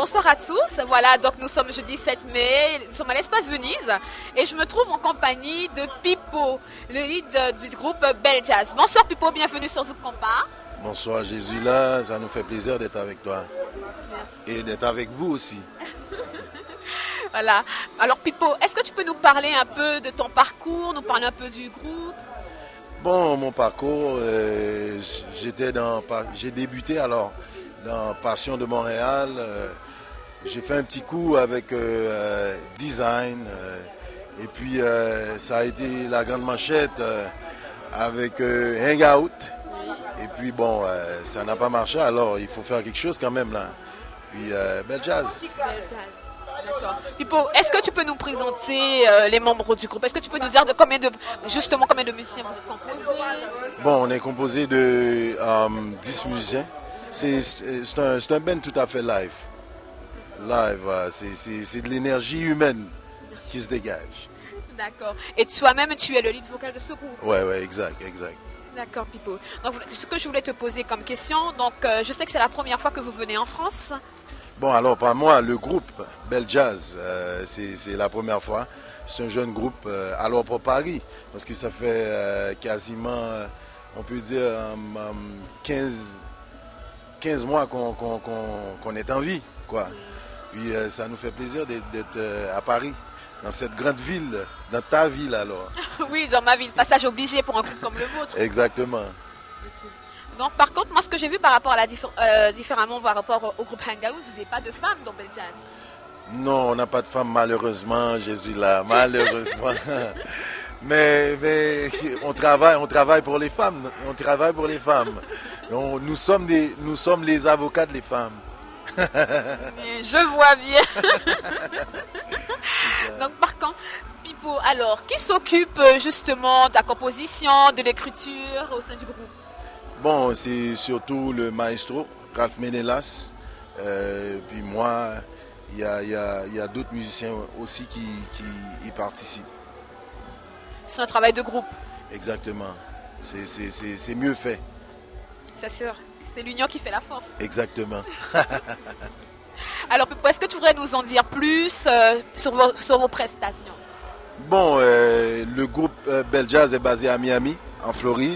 bonsoir à tous. Voilà, donc nous sommes jeudi 7 mai, nous sommes à l'espace Venise et je me trouve en compagnie de Pipo, le lead du groupe Belle Jazz. Bonsoir Pipo, bienvenue sur Zouk Compa. Bonsoir Jésus, là, ça nous fait plaisir d'être avec toi. Merci. Et d'être avec vous aussi. Voilà, alors Pipo, est-ce que tu peux nous parler un peu de ton parcours, nous parler un peu du groupe? Bon, mon parcours, j'ai débuté alors dans Passion de Montréal. J'ai fait un petit coup avec design. Et puis ça a été la grande manchette avec Hangout. Et puis bon, ça n'a pas marché, alors il faut faire quelque chose quand même là. Puis Belle Jazz. Belle Jazz. D'accord. Pipo, est-ce que tu peux nous présenter les membres du groupe? Est-ce que tu peux nous dire combien de musiciens vous êtes composés? Bon, on est composé de 10 musiciens. C'est un band tout à fait live. C'est de l'énergie humaine qui se dégage. D'accord. Et toi-même, tu es le lead vocal de ce groupe? Ouais, exact. D'accord, Pipo. Donc, ce que je voulais te poser comme question, donc je sais que c'est la première fois que vous venez en France. Bon, alors, par moi, le groupe Belle Jazz, c'est la première fois. C'est un jeune groupe, alors pour Paris, parce que ça fait quasiment, on peut dire, 15 mois qu'on est en vie, quoi. Puis ça nous fait plaisir d'être à Paris, dans cette grande ville, dans ta ville alors. Oui, dans ma ville, passage obligé pour un groupe comme le vôtre. Exactement. Donc, par contre, moi, ce que j'ai vu par rapport différemment par rapport au groupe Hangout, vous n'avez pas de femmes dans Belle Jazz. Non, on n'a pas de femmes, malheureusement, Jésus là, malheureusement. mais on travaille pour les femmes. Nous sommes les avocats des femmes. Je vois bien. Donc, par contre, Pipo, alors, qui s'occupe justement de la composition, de l'écriture au sein du groupe? Bon, c'est surtout le maestro, Ralph Menelas. Puis moi, il y a d'autres musiciens aussi qui y participent. C'est un travail de groupe. Exactement. C'est mieux fait. C'est sûr. C'est l'union qui fait la force. Exactement. Alors, Pipo, est-ce que tu voudrais nous en dire plus sur vos prestations? Bon, le groupe Belle Jazz est basé à Miami, en Floride.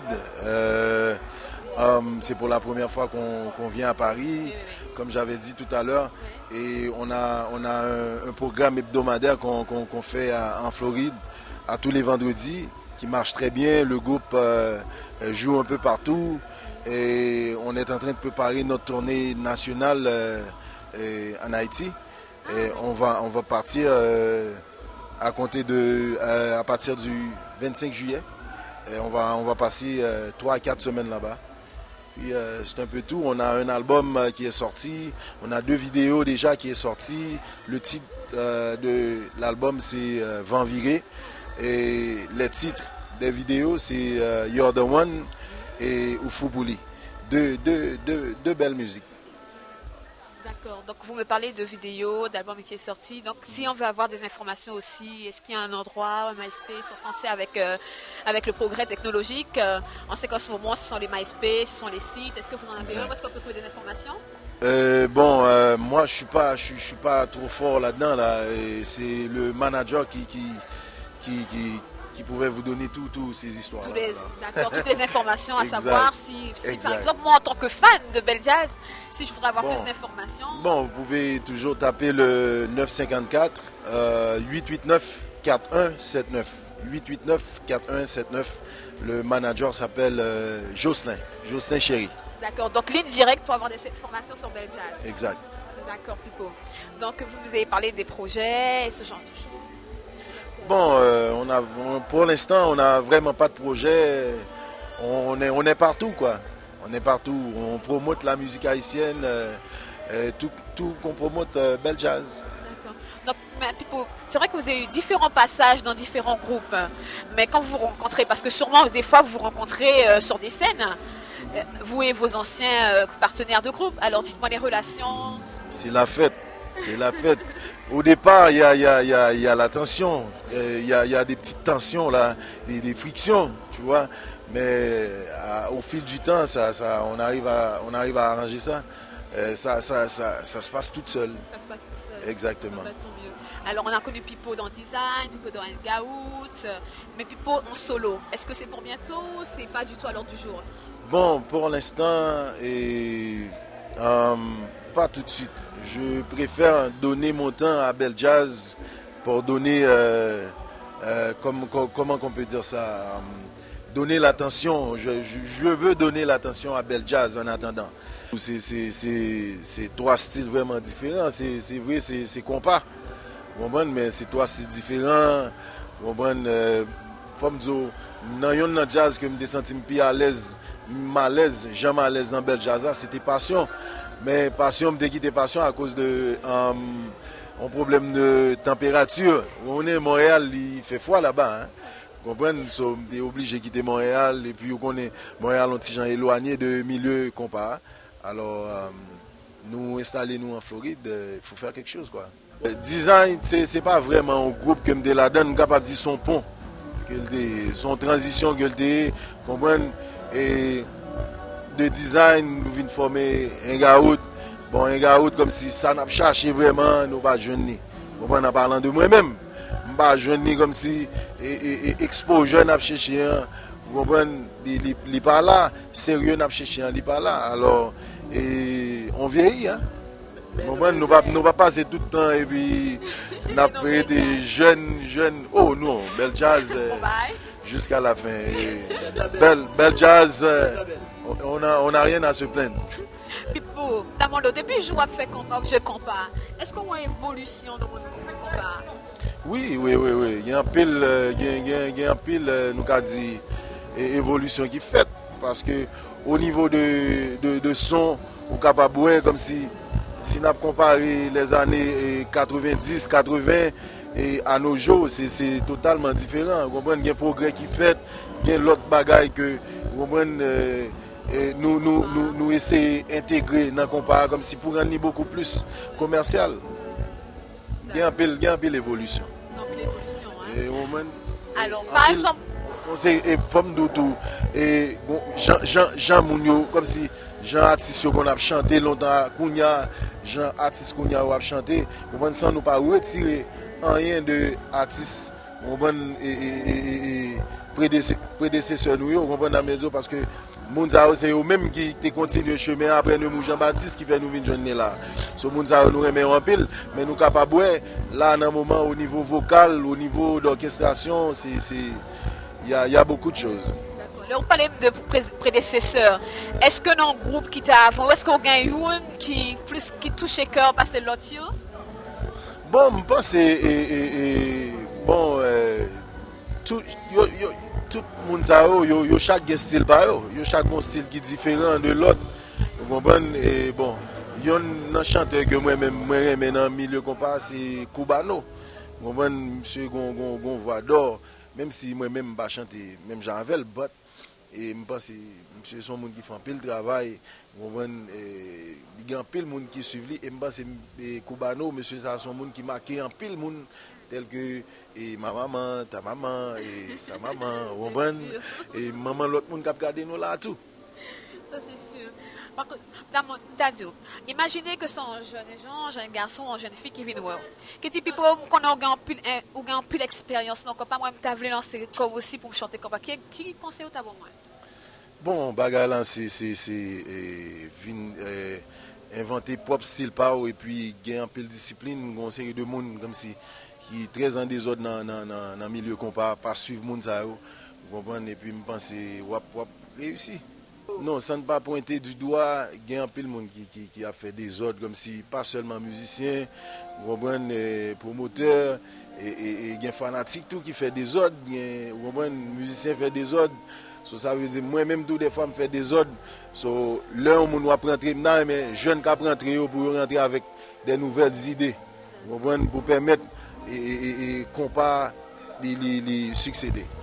C'est pour la première fois qu'on vient à Paris, comme j'avais dit tout à l'heure. Et on a un programme hebdomadaire qu'on fait en Floride à tous les vendredis, qui marche très bien. Le groupe joue un peu partout. Et on est en train de préparer notre tournée nationale en Haïti. Et on va partir à partir du 25 juillet. Et on va passer 3 à 4 semaines là-bas. Puis c'est un peu tout. On a un album qui est sorti. On a 2 vidéos déjà qui est sorti. Le titre de l'album, c'est Vent viré. Et les titres des vidéos, c'est You're the One et Oufoubuli. Deux belles musiques. D'accord. Donc vous me parlez de vidéos, d'albums qui est sorti. Donc si on veut avoir des informations aussi, est-ce qu'il y a un endroit, un MySpace? Parce qu'on sait avec le progrès technologique, on sait qu'en ce moment ce sont les MySpace, ce sont les sites. Est-ce que vous en avez un? Est-ce qu'on peut trouver des informations? Moi je suis pas trop fort là-dedans là. C'est le manager qui pouvait vous donner toutes ces histoires. D'accord, toutes les informations à savoir si par exemple, moi en tant que fan de Belle Jazz, si je voudrais avoir plus d'informations. Bon, vous pouvez toujours taper le 954 889 4179. 889 4179. Le manager s'appelle Jocelyn Chéri. D'accord, donc ligne directe pour avoir des informations sur Belle Jazz. Exact. D'accord, Pipo. Donc vous avez parlé des projets et ce genre de choses. Bon, pour l'instant, on n'a vraiment pas de projet. On est partout, quoi. On est partout. On promote la musique haïtienne, tout qu'on promote Belle Jazz. D'accord. Donc, Pipo, c'est vrai que vous avez eu différents passages dans différents groupes. Mais quand vous vous rencontrez, parce que sûrement, des fois, vous vous rencontrez sur des scènes, vous et vos anciens partenaires de groupe. Alors, dites-moi les relations. C'est la fête. Au départ, il y a la tension, il y a des petites tensions, là, des frictions, tu vois. Mais au fil du temps, on arrive à arranger ça. Ça se passe tout seul. Ça se passe tout seul. Exactement. Bah, tant mieux. Alors, on a connu Pipo dans Design, Pipo dans Hangout, mais Pipo en solo. Est-ce que c'est pour bientôt ou c'est pas du tout à l'ordre du jour? Bon, pour l'instant, pas tout de suite. Je préfère donner mon temps à Bel Jazz pour donner, comment on peut dire ça, donner l'attention. Je veux donner l'attention à Bel Jazz en attendant. C'est trois styles vraiment différents. C'est vrai, c'est compas. Mais c'est trois styles différents. Comme dire, dans un jazz que je me senti plus à l'aise, jamais à l'aise dans Bel Jazz, c'était passion. Mais passion, me quitté passion à cause de un problème de température. On est à Montréal, il fait froid là-bas. Hein. Comprenez, on est obligé de quitter Montréal et puis on est Montréal, on est éloigné de milieu compas. Alors nous installer nous en Floride, il faut faire quelque chose quoi. Design, c'est pas vraiment un groupe que me la donne, capable de dire son pont, son transition que le comprendre et de design nous venons former un Hangout. Bon, un Hangout comme si ça n'a pas cherché vraiment, nous pas jeune. En parlant de moi-même, pas jeune comme si expo jeune n'a cherché. Vous comprenez, il pas là, sérieux n'a cherché, il pas là. Alors on vieillit hein. Nous pas passer tout le temps et puis on a pris des jeunes. Oh non, Bel Jazz jusqu'à la fin. Bel Jazz, on n'a rien à se plaindre. Pipo, depuis que je fais objet compas, est-ce qu'on voit une évolution dans votre compas? Oui. Il y a un pile, nous avons dit, évolution qui est faite. Parce que au niveau de son, on est capable comme si on a comparé les années 90, 80 et à nos jours, c'est totalement différent. Vous comprenez, il y a un progrès qui est fait, il y a l'autre bagaille que vous comprenez, nous essayons d'intégrer dans le compas comme si pour rendre beaucoup plus commercial. Il y a un peu l'évolution. Alors, par exemple, et femme d'auto et bon Jean Mounio comme si Jean artiste qu'on a chanté longtemps Kounia Jean artiste Kounia a chanté on sans nous pas retirer rien de artiste on et prédécesseur nous on comprend dans parce que Mounzao c'est eux même qui continue le chemin après nous Jean-Baptiste qui fait nous venir joindre là so Mounzao nous remet en pile mais nous capable là dans moment au niveau vocal au niveau d'orchestration il y a beaucoup de choses. Là, on parlait de prédécesseurs. Est-ce que dans le groupe qui t'a avant, est-ce qu'on gagne une qui touche le cœur parce que l'autre? Bon, je pense tout le monde a chaque style par eux. Il y a chaque bon style qui est différent de l'autre. Vous comprenez? Et bon, il y a un chanteur que moi-même dans le milieu compas, c'est Cubano. Vous comprenez? Monsieur Gon voix d'or. Même si moi-même je ne chante, même j'en avais le bot, et je pense que monsieur son monde qui fait un pile travail, il y a un pile monde qui suit, et je pense que Cubano, monsieur ça son monde qui marque un pile monde tel que ma maman, ta maman, et sa maman, et maman l'autre monde qui a regardé nous là tout. Ça c'est sûr. Imaginez que c'est un jeune garçon, une jeune fille qui vient voir. Qui dit qu'on a un peu d'expérience, donc pas moi je voulais lancer comme aussi pour me chanter comme qui conseille au tabou moi? Bon, bagarre là c'est inventer propre style et puis gagner un peu de discipline, une série de monde comme si qui est très en désordre dans le milieu qu'on pas suivre monde ça vous comprenez et puis me penser wap réussi. Non, sans ne pas pointer du doigt, il y a un peu de monde qui a fait des ordres, comme si pas seulement musiciens, promoteurs, et il y a fanatiques tout qui fait des ordres, musiciens fait des ordres. So, ça veut dire moi-même tous des fois je fais des ordres. So, là on va rentrer maintenant, mais jeunes qui rentrer pour rentrer avec des nouvelles idées, pour permettre et compas les succéder.